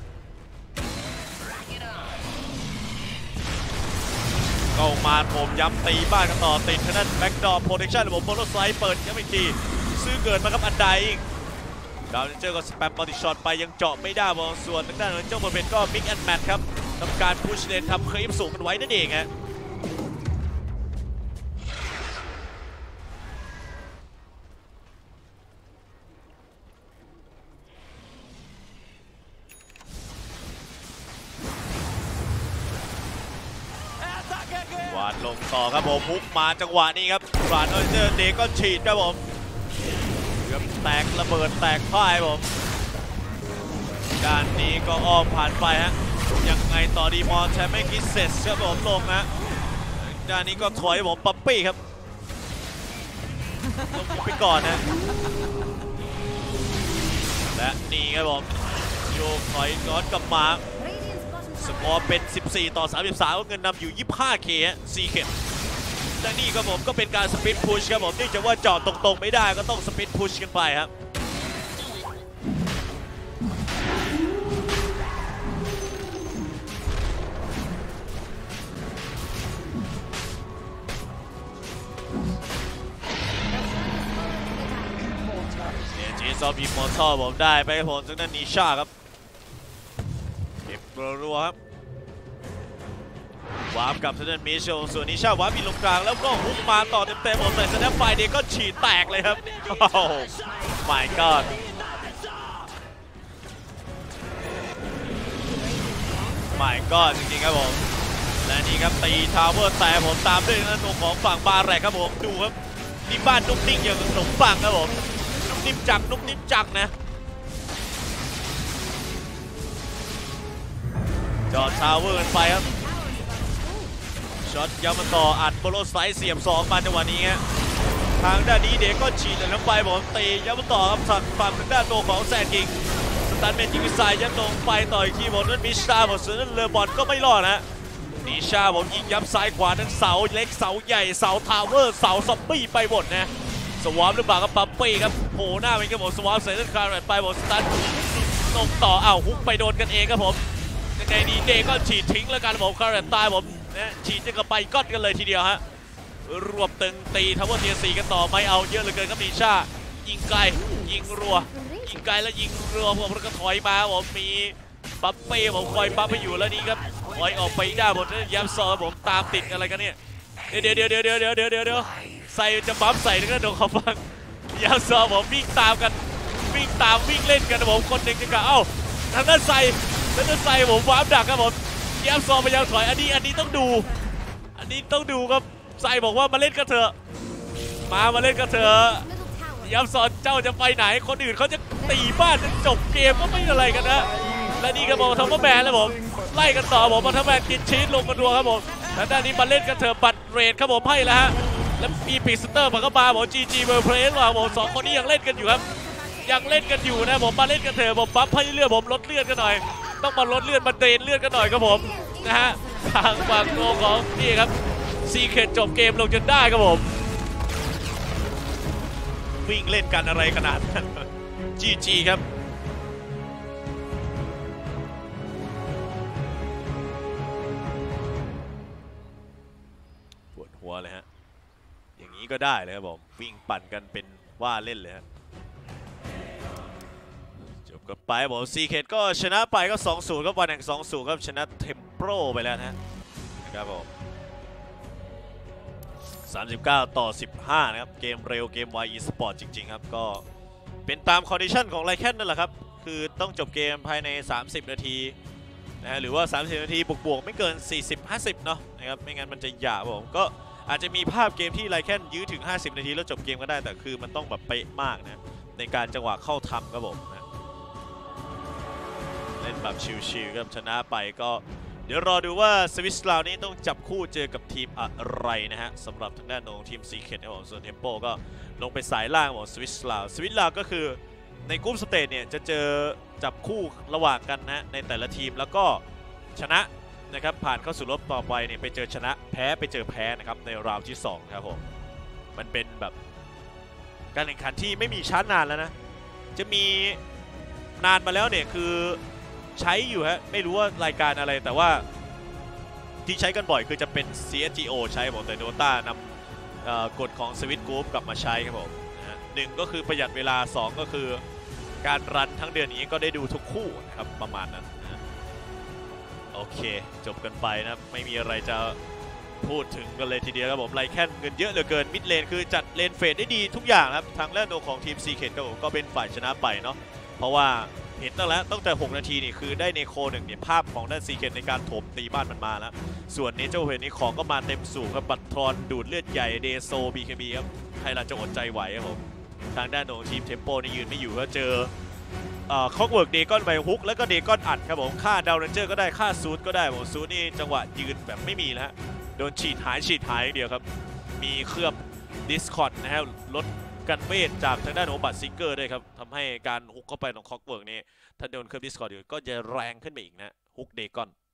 เข้ามาผมย้ำตีบ้านกันต่อติดทางด้านแบ็กดอร์โปรเทคชั่นระบบโมโนไซด์เปิดย้ำอีกทีซื้อเกิดมาครับอันใดดาวเรนเจอร์ก็สแปมมัลติช็อตไปยังเจาะไม่ได้บอลส่วนทางด้านเจ้าบอลเป็นก็มิกแอนด์แมทครับทำการพุชเลนทำเคลิปสูงกันไว้นั่นเองฮะวาดลงต่อครับผมพุกมาจังหวะนี้ครับบราดเจอเดก็ฉีดครับผมเกือบแตกระเบิดแตกพ่ายผมด้านนี้ก็อ้อมผ่านไปฮะยังไงต่อดีมอนใช้ไม่คิดเสร็จครับผมลงฮะด้านนี้ก็ถอยผมปั๊ปปี้ครับลงไปก่อนนะและนี่ครับผมโยกถอยย้อนกลับมาสกอร์เป็นสิบสี่ต่อสามสิบสามก็เงินนำอยู่ ยี่สิบห้าเค ฮะซีเคทและนี่ครับผมก็เป็นการสปิดพุชครับผมเนื่องจากว่าจอดตรงๆไม่ได้ก็ต้องสปิดพุชกันไปครับเนี่ยจีซอบีมอทอผมได้ไปผมจากนั้นนิชาครับเก็บรัวๆครับวาร์ปกับเซนมิเชลส่วนนิชาวาร์ปมีลงกลางแล้วก็ฮุกมาต่อเต็มๆผมแต่สแนปไฟเด็กก็ฉีดแตกเลยครับโอ้โห my god ไม่ก็จริงๆครับผมและนี่ครับตีทาวเวอร์แต่ผมตามด้วยนันตัวของฝั่งบาแรกครับผมดูครับนี่บ้านนุ่มนิ่งอย่างขนมปังครับผมนุ่มนิ่มจังนุ่มนิ่มจังนะจอดทาวเวอร์กันไปครับช็อตย้ำมาต่ออัดโบโลไซส์เสียบสองมาจังหวะนี้ฮะทางด้านนี้เด็กก็ฉีดเลยลงไปผมตีย้ำมาต่อครับฝั่งฝั่งทางด้านตัวของแซนกิงสตันเมนยิงสายยัดลงไปต่ออีกทีบอลนั้นมิชาบอลส่วนนั้นเลอบอลก็ไม่รอดนะนิชาผมยิงย้ำซ้ายขวานั้นเสาเล็กเสาใหญ่เสาทาวเวอร์เสาซอมบี้ไปหมดนะสวอปหรือเปล่าครับปั๊มปี้ครับโผล่หน้าเป็นครับผมสวอปใส่เส้นคาร์เรตไปบอลสตันลงต่ออ้าวฮุกไปโดนกันเองครับผมยังไงดีเดก็ฉีดทิ้งแล้วกันผมคาร์เรตตายผมนะฉีดจะกระไปก้อนกันเลยทีเดียวฮะรวบตึงตีทาวเวอร์เทียสี่กันต่อไม่เอาเยอะเหลือเกินครับนิชายิงไกลยิงรัวยิงไกลแล้วยิงรัวผมแล้วก็ถอยมาผมมีปั๊มเป้ผมคอยปั๊มไปอยู่แล้วนี่ครับถอยออกไปได้ผมย้ำซอผมตามติดอะไรกันเนี่ยเดี๋ยวเดี๋ยวเดี๋ยวเดี๋ยวเดี๋ยวเดี๋ยวเดี๋ยวใส่จะปั๊มใส่แล้วก็โดนเขาฟังย้ำซอผมวิ่งตามกันวิ่งตามวิ่งเล่นกันผมคนหนึ่งจะกะเอ้าทางด้านใส่ทางด้านใส่ผมวาร์ปดักครับผมย้ำซอพยายามถอยอันนี้อันนี้ต้องดูอันนี้ต้องดูครับใส่บอกว่ามาเล่นกันเถอะมามาเล่นกันเถอะย้ำซอเจ้าจะไปไหนคนอื่นเขาจะตีบ้านจะจบเกมก็ไม่อะไรกันนะและนี่ก็บอกทอมแมนแล้วผมไล่กันต่อผมทอมแมนกินชีสลงมาดัวครับผมและด้านนี้มาเล่นกันเถอะบัตรเรทครับผมให้แล้วฮะแล้วมีปีสเตอร์มาเข้ามาบอกจีจีเบอร์เพลสว่าผมสองคนนี้ยังเล่นกันอยู่ครับยังเล่นกันอยู่นะผมมาเล่นกันเถอะผมปั๊บให้เลือดผมลดเลือดกันหน่อยต้องมาลดเลือดมาเดนเลือดกันหน่อยครับผมนะฮะทางฝั่งโกของนี่ครับซีเคทจบเกมลงจนได้ครับผมวิ่งเล่นกันอะไรขนาดนั้นจีจีครับปวดหัวเลยฮะอย่างนี้ก็ได้เลยครับผมวิ่งปั่นกันเป็นว่าเล่นเลยฮะจบกันไปผมซีเคทก็ชนะไปก็ สองศูนย์ ครับวันแห่ง สองศูนย์ ครับชนะเทมโปรไปแล้วนะครับผมสามสิบเก้าต่อสิบห้านะครับเกมเร็วเกมไว อีสปอร์ตจริงๆครับก็เป็นตามคอนดิชันของไลแคนนั่นแหละครับคือต้องจบเกมภายในสามสิบนาทีนะฮะหรือว่าสามสิบนาทีบวกๆไม่เกิน สี่สิบ ห้าสิบ เนาะนะครับไม่งั้นมันจะหยาบผมก็อาจจะมีภาพเกมที่ไลแคนยื้อถึงห้าสิบนาทีแล้วจบเกมก็ได้แต่คือมันต้องแบบเป๊ะมากนะในการจังหวะเข้าทำครับผมนะเล่นแบบชิลๆครับชนะไปก็เดี๋ยวรอดูว่าสวิสลาวนี้ต้องจับคู่เจอกับทีมอะไรนะฮะสำหรับทางด้านของทีมซีเคทนะครับผมส่วนเทมโปก็ลงไปสายล่างของสวิสลาวสวิสลาวก็คือในกลุ่มสเตจเนี่ยจะเจอจับคู่ระหว่างกันนะในแต่ละทีมแล้วก็ชนะนะครับผ่านเข้าสู่รอบต่อไปเนี่ยไปเจอชนะแพ้ไปเจอแพ้นะครับในราวที่สองครับผมมันเป็นแบบการแข่งขันที่ไม่มีช้านานแล้วนะจะมีนานมาแล้วเนี่ยคือใช้อยู่ฮะไม่รู้ว่ารายการอะไรแต่ว่าที่ใช้กันบ่อยคือจะเป็น ซี เอส จี โอ ใช้ผมแต่ Dota นำกฎของ Switch Group กลับมาใช้ครับผมนะหนึ่งก็คือประหยัดเวลาสองก็คือการรันทั้งเดือนนี้ก็ได้ดูทุกคู่นะครับประมาณนั้นนะโอเคจบกันไปนะไม่มีอะไรจะพูดถึงกันเลยทีเดียวครับผมไลแคนเงินเยอะเหลือเกินมิดเลนคือจัดเลนเฟดได้ดีทุกอย่างครับทางแรกโนของทีม Secret ครับผมก็เป็นฝ่ายชนะไปเนาะเพราะว่าเห็นตั้งแล้วตั้งแต่หกนาทีนี่คือได้เนโคหนึ่งเนี่ยภาพของด้าน Secret ในการถมตีบ้านมันมาแล้วส่วนเนเจอร์เวนนี่ของก็มาเต็มสูงครับบัตทรอนดูดเลือดใหญ่เดโซ บี เค บี ครับใครล่ะจะอดใจไหวครับผมทางด้านของทีมเทมโปนี่ยืนไม่อยู่ก็เจอคอกเวิร์กเดกอนไบฮุกแล้วก็เดกอนอัดครับผมฆ่าดาวเรนเจอร์ก็ได้ฆ่าซูดก็ได้ผมซูดนี่จังหวะยืนแบบไม่มีแล้วโดนฉีดหายฉีดหายเดียวครับมีเคลือบดิสคอร์ดนะครับลดกันเวทจากทางด้านของบัตซิกเกอร์ด้วยครับทำให้การฮุกเข้าไปของคอกเวิร์กนี่ถ้าโดนเคลือบดิสคอร์ดอยู่ก็จะแรงขึ้นไปอีกนะฮุกเดกอน